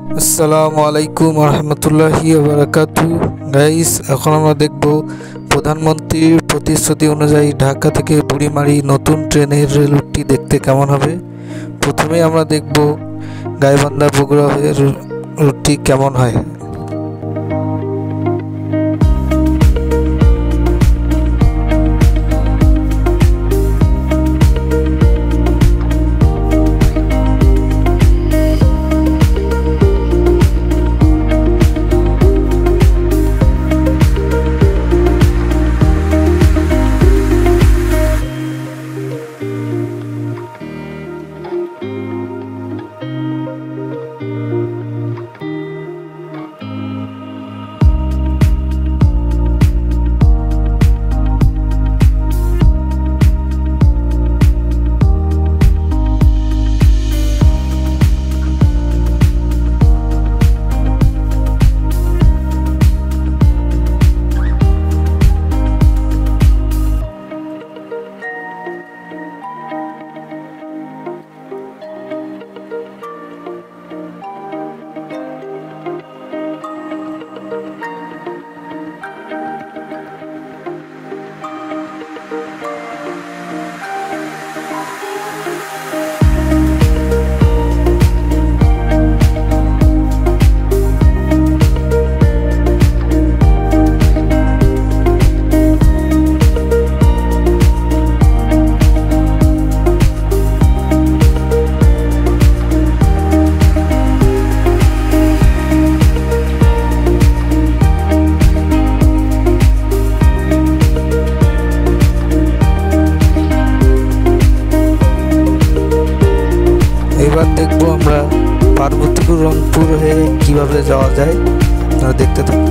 আসসালামু আলাইকুম রহমতুল্লাহি ওয়া বারাকাতুহু। গাইস, এখন আমরা দেখব প্রধানমন্ত্রীর প্রতিশ্রুতি অনুযায়ী ঢাকা থেকে বুড়িমারি নতুন ট্রেনের রেল রুটটি দেখতে কেমন হবে। প্রথমে আমরা দেখব গাইবান্ধা বগুড়া হয়ে রুটটি কেমন হয়। এবার দেখব আমরা পার্বতীপুর রংপুর হয়ে কিভাবে যাওয়া যায়, আপনারা দেখতে থাকুন।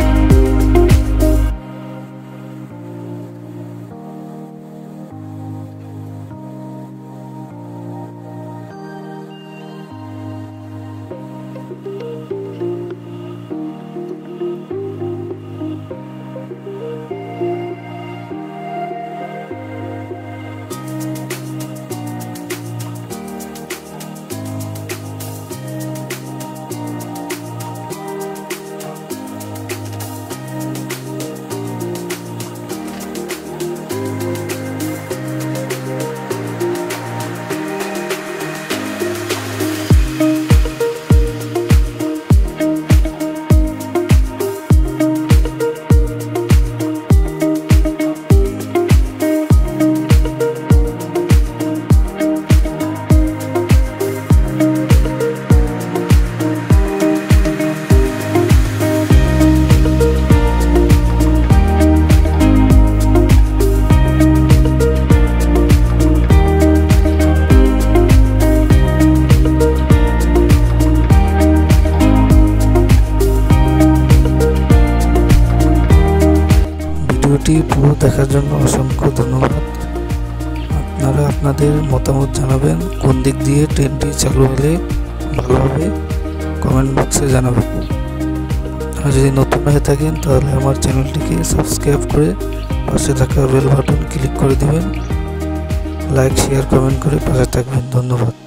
ভিডিওটি পুরো দেখার জন্য অসংখ্য ধন্যবাদ। আপনারা আপনাদের মতামত জানাবেন, কোন দিক দিয়ে ট্রেনটি চালু হলে ভালো হবে কমেন্ট বক্সে জানাবেন। আর যদি নতুন হয়ে থাকেন তাহলে আমার চ্যানেলটিকে সাবস্ক্রাইব করে পাশে থাকা বেল বাটন ক্লিক করে দিবেন। লাইক শেয়ার কমেন্ট করে পাশে থাকবেন। ধন্যবাদ।